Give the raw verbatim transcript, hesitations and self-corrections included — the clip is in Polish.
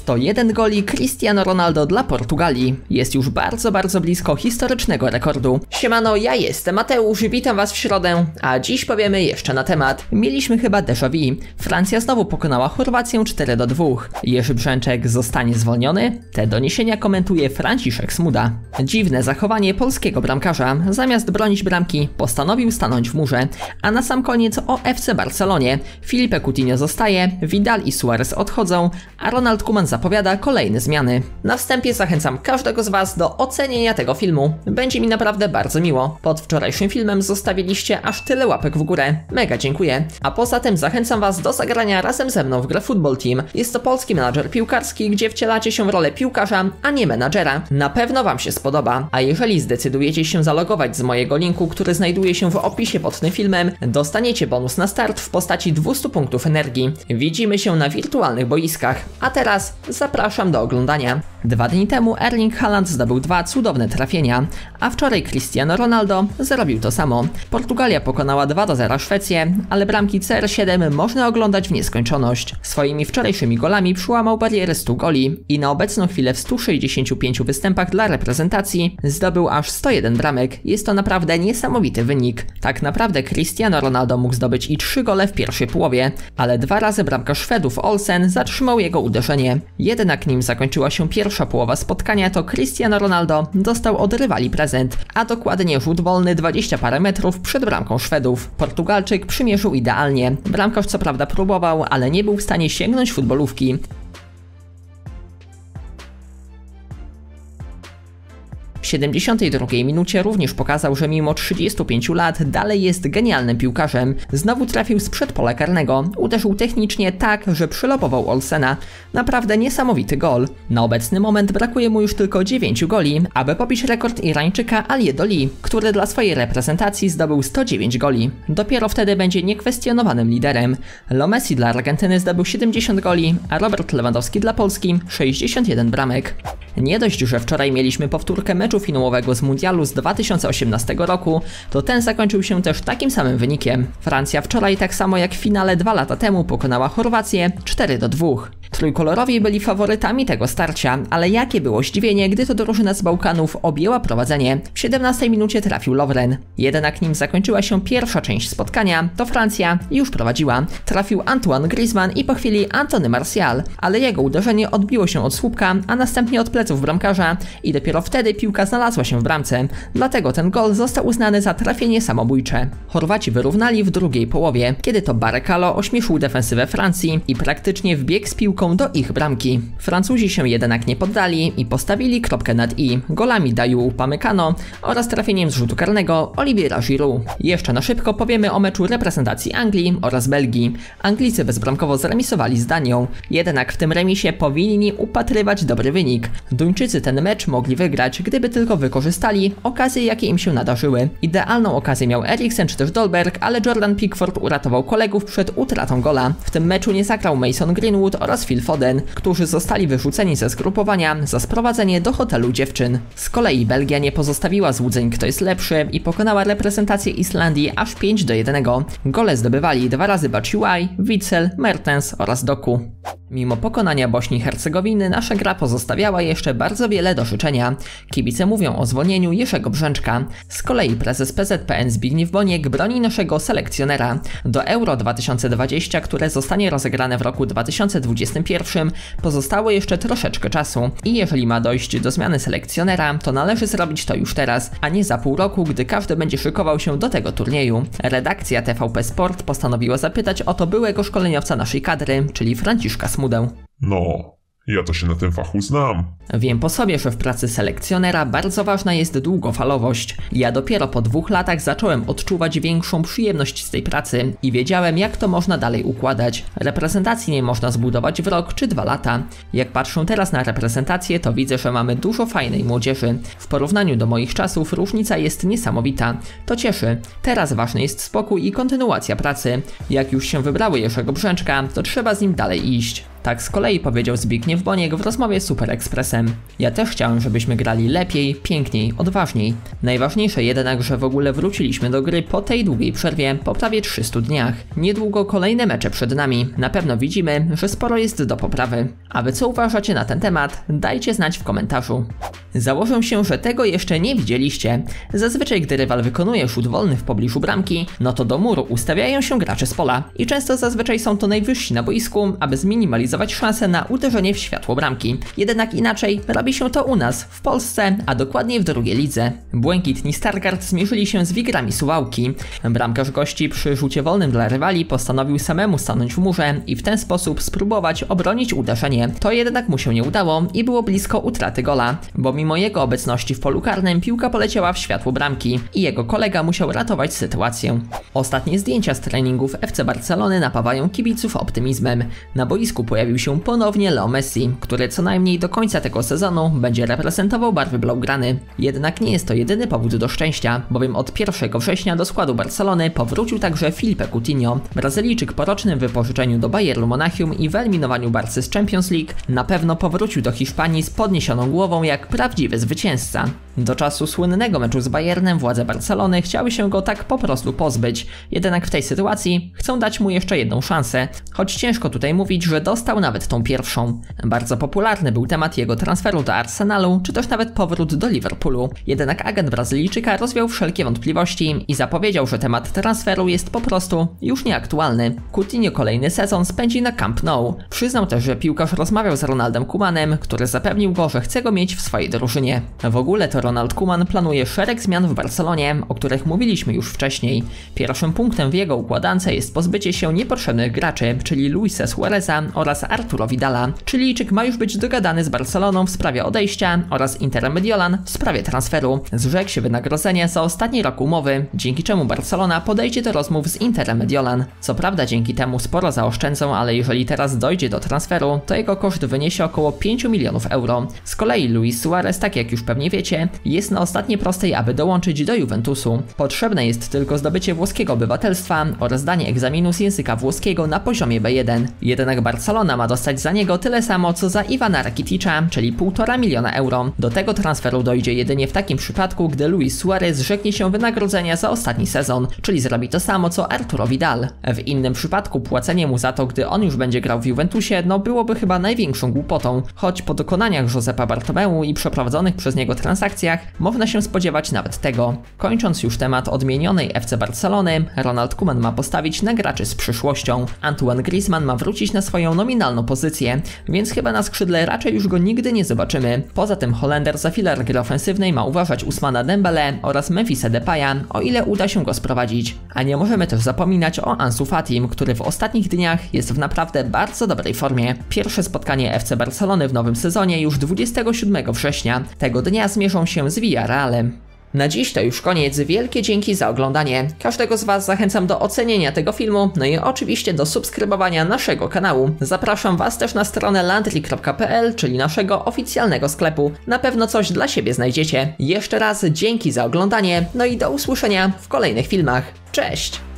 sto jeden goli Cristiano Ronaldo dla Portugalii. Jest już bardzo, bardzo blisko historycznego rekordu. Siemano, ja jestem Mateusz, witam was w środę, a dziś powiemy jeszcze na temat. Mieliśmy chyba déjà vu. Francja znowu pokonała Chorwację cztery do dwóch. Jerzy Brzęczek zostanie zwolniony? Te doniesienia komentuje Franciszek Smuda. Dziwne zachowanie polskiego bramkarza. Zamiast bronić bramki, postanowił stanąć w murze. A na sam koniec o F C Barcelonie. Filipe Coutinho zostaje, Vidal i Suarez odchodzą, a Ronald Koeman zapowiada kolejne zmiany. Na wstępie zachęcam każdego z was do ocenienia tego filmu. Będzie mi naprawdę bardzo miło. Pod wczorajszym filmem zostawiliście aż tyle łapek w górę. Mega dziękuję. A poza tym zachęcam was do zagrania razem ze mną w grę Football Team. Jest to polski menadżer piłkarski, gdzie wcielacie się w rolę piłkarza, a nie menadżera. Na pewno wam się spodoba. A jeżeli zdecydujecie się zalogować z mojego linku, który znajduje się w opisie pod tym filmem, dostaniecie bonus na start w postaci dwieście punktów energii. Widzimy się na wirtualnych boiskach. A teraz zapraszam do oglądania. Dwa dni temu Erling Haaland zdobył dwa cudowne trafienia, a wczoraj Cristiano Ronaldo zrobił to samo. Portugalia pokonała dwa do zera Szwecję, ale bramki C R siedem można oglądać w nieskończoność. Swoimi wczorajszymi golami przełamał barierę stu goli i na obecną chwilę w stu sześćdziesięciu pięciu występach dla reprezentacji zdobył aż sto jeden bramek. Jest to naprawdę niesamowity wynik. Tak naprawdę Cristiano Ronaldo mógł zdobyć i trzy gole w pierwszej połowie, ale dwa razy bramkarz Szwedów Olsen zatrzymał jego uderzenie. Jednak nim zakończyła się pierwsza połowa spotkania, to Cristiano Ronaldo dostał od rywali prezent, a dokładnie rzut wolny dwadzieścia parę metrów przed bramką Szwedów. Portugalczyk przymierzył idealnie. Bramkarz co prawda próbował, ale nie był w stanie sięgnąć futbolówki. W siedemdziesiątej drugiej minucie również pokazał, że mimo trzydziestu pięciu lat dalej jest genialnym piłkarzem. Znowu trafił sprzed pola karnego, uderzył technicznie tak, że przylopował Olsena. Naprawdę niesamowity gol. Na obecny moment brakuje mu już tylko dziewięciu goli, aby pobić rekord Irańczyka Alié Doli, który dla swojej reprezentacji zdobył sto dziewięć goli. Dopiero wtedy będzie niekwestionowanym liderem. Leo Messi dla Argentyny zdobył siedemdziesiąt goli, a Robert Lewandowski dla Polski sześćdziesiąt jeden bramek. Nie dość, że wczoraj mieliśmy powtórkę meczu finałowego z mundialu z dwa tysiące osiemnastego roku, to ten zakończył się też takim samym wynikiem. Francja wczoraj tak samo jak w finale dwa lata temu pokonała Chorwację cztery do dwóch. Trójkolorowi byli faworytami tego starcia, ale jakie było zdziwienie, gdy to drużyna z Bałkanów objęła prowadzenie. W siedemnastej minucie trafił Lovren. Jednak nim zakończyła się pierwsza część spotkania, to Francja już prowadziła. Trafił Antoine Griezmann i po chwili Anthony Martial, ale jego uderzenie odbiło się od słupka, a następnie od pleców bramkarza i dopiero wtedy piłka znalazła się w bramce. Dlatego ten gol został uznany za trafienie samobójcze. Chorwaci wyrównali w drugiej połowie, kiedy to Baracalo ośmieszył defensywę Francji i praktycznie wbiegł z piłką do ich bramki. Francuzi się jednak nie poddali i postawili kropkę nad i golami Dayou Upamecano oraz trafieniem z rzutu karnego Oliviera Giroud. Jeszcze na szybko powiemy o meczu reprezentacji Anglii oraz Belgii. Anglicy bezbramkowo zremisowali z Danią, jednak w tym remisie powinni upatrywać dobry wynik. Duńczycy ten mecz mogli wygrać, gdyby tylko wykorzystali okazje, jakie im się nadarzyły. Idealną okazję miał Eriksen czy też Dolberg, ale Jordan Pickford uratował kolegów przed utratą gola. W tym meczu nie zagrał Mason Greenwood oraz Phil Foden, którzy zostali wyrzuceni ze zgrupowania za sprowadzenie do hotelu dziewczyn. Z kolei Belgia nie pozostawiła złudzeń, kto jest lepszy i pokonała reprezentację Islandii aż pięć do jednego. Gole zdobywali dwa razy Batshuayi, Witsel, Mertens oraz Doku. Mimo pokonania Bośni i Hercegowiny nasza gra pozostawiała jeszcze bardzo wiele do życzenia. Kibice mówią o zwolnieniu Jerzego Brzęczka. Z kolei prezes P Z P N Zbigniew Boniek broni naszego selekcjonera. Do Euro dwa tysiące dwudziestego, które zostanie rozegrane w roku dwa tysiące dwudziestym pierwszym, pozostało jeszcze troszeczkę czasu. I jeżeli ma dojść do zmiany selekcjonera, to należy zrobić to już teraz, a nie za pół roku, gdy każdy będzie szykował się do tego turnieju. Redakcja T V P Sport postanowiła zapytać o to byłego szkoleniowca naszej kadry, czyli Franciszka Smudę. No, ja to się na tym fachu znam. Wiem po sobie, że w pracy selekcjonera bardzo ważna jest długofalowość. Ja dopiero po dwóch latach zacząłem odczuwać większą przyjemność z tej pracy i wiedziałem, jak to można dalej układać. Reprezentacji nie można zbudować w rok czy dwa lata. Jak patrzę teraz na reprezentację, to widzę, że mamy dużo fajnej młodzieży. W porównaniu do moich czasów różnica jest niesamowita. To cieszy. Teraz ważny jest spokój i kontynuacja pracy. Jak już się wybrało Jerzego Brzęczka, to trzeba z nim dalej iść. Tak z kolei powiedział Zbigniew Boniek w rozmowie z Super Expressem. Ja też chciałem, żebyśmy grali lepiej, piękniej, odważniej. Najważniejsze jednak, że w ogóle wróciliśmy do gry po tej długiej przerwie, po prawie trzystu dniach. Niedługo kolejne mecze przed nami. Na pewno widzimy, że sporo jest do poprawy. A wy co uważacie na ten temat? Dajcie znać w komentarzu. Założę się, że tego jeszcze nie widzieliście. Zazwyczaj gdy rywal wykonuje rzut wolny w pobliżu bramki, no to do muru ustawiają się gracze z pola. I często zazwyczaj są to najwyżsi na boisku, aby zminimalizować szanse na uderzenie w światło bramki. Jednak inaczej robi się to u nas, w Polsce, a dokładnie w drugiej lidze. Błękitni Stargard zmierzyli się z Wigrami Suwałki. Bramkarz gości przy rzucie wolnym dla rywali postanowił samemu stanąć w murze i w ten sposób spróbować obronić uderzenie. To jednak mu się nie udało i było blisko utraty gola, bo mimo jego obecności w polu karnym piłka poleciała w światło bramki i jego kolega musiał ratować sytuację. Ostatnie zdjęcia z treningów F C Barcelony napawają kibiców optymizmem. Na boisku pojawił się ponownie Leo Messi, który co najmniej do końca tego sezonu będzie reprezentował barwy blaugrany. Jednak nie jest to jedyny powód do szczęścia, bowiem od pierwszego września do składu Barcelony powrócił także Filipe Coutinho. Brazylijczyk po rocznym wypożyczeniu do Bayernu Monachium i wyeliminowaniu Barcy z Champions League na pewno powrócił do Hiszpanii z podniesioną głową jak prawdziwy zwycięzca. Do czasu słynnego meczu z Bayernem władze Barcelony chciały się go tak po prostu pozbyć, jednak w tej sytuacji chcą dać mu jeszcze jedną szansę, choć ciężko tutaj mówić, że dostał nawet tą pierwszą. Bardzo popularny był temat jego transferu do Arsenalu, czy też nawet powrót do Liverpoolu, jednak agent Brazylijczyka rozwiał wszelkie wątpliwości i zapowiedział, że temat transferu jest po prostu już nieaktualny. Coutinho kolejny sezon spędzi na Camp Nou. Przyznał też, że piłkarz rozmawiał z Ronaldem Koemanem, który zapewnił go, że chce go mieć w swojej drużynie. W ogóle to Ronald Koeman planuje szereg zmian w Barcelonie, o których mówiliśmy już wcześniej. Pierwszym punktem w jego układance jest pozbycie się niepotrzebnych graczy, czyli Luisa Suareza oraz Arturo Vidala. Chilijczyk ma już być dogadany z Barceloną w sprawie odejścia oraz Interem Mediolan w sprawie transferu. Zrzekł się wynagrodzenia za ostatni rok umowy, dzięki czemu Barcelona podejdzie do rozmów z Interem Mediolan. Co prawda dzięki temu sporo zaoszczędzą, ale jeżeli teraz dojdzie do transferu, to jego koszt wyniesie około pięć milionów euro. Z kolei Luis Suarez, tak jak już pewnie wiecie, jest na ostatniej prostej, aby dołączyć do Juventusu. Potrzebne jest tylko zdobycie włoskiego obywatelstwa oraz zdanie egzaminu z języka włoskiego na poziomie B jeden. Jednak Barcelona ma dostać za niego tyle samo co za Ivana Rakiticza, czyli półtora miliona euro. Do tego transferu dojdzie jedynie w takim przypadku, gdy Luis Suarez zrzeknie się wynagrodzenia za ostatni sezon, czyli zrobi to samo co Arturo Vidal. W innym przypadku płacenie mu za to, gdy on już będzie grał w Juventusie, no byłoby chyba największą głupotą, choć po dokonaniach Josepa Bartomeu i przeprowadzonych przez niego transakcjach można się spodziewać nawet tego. Kończąc już temat odmienionej F C Barcelony, Ronald Koeman ma postawić na graczy z przyszłością. Antoine Griezmann ma wrócić na swoją nominalną pozycję, więc chyba na skrzydle raczej już go nigdy nie zobaczymy. Poza tym Holender za filar gry ofensywnej ma uważać Ousmana Dembele oraz Memphisa Depaya, o ile uda się go sprowadzić. A nie możemy też zapominać o Ansu Fatim, który w ostatnich dniach jest w naprawdę bardzo dobrej formie. Pierwsze spotkanie F C Barcelony w nowym sezonie już dwudziestego siódmego września. Tego dnia zmierzą się z Villarrealem. Na dziś to już koniec, wielkie dzięki za oglądanie. Każdego z Was zachęcam do ocenienia tego filmu, no i oczywiście do subskrybowania naszego kanału. Zapraszam Was też na stronę landry kropka p l, czyli naszego oficjalnego sklepu. Na pewno coś dla siebie znajdziecie. Jeszcze raz dzięki za oglądanie, no i do usłyszenia w kolejnych filmach. Cześć!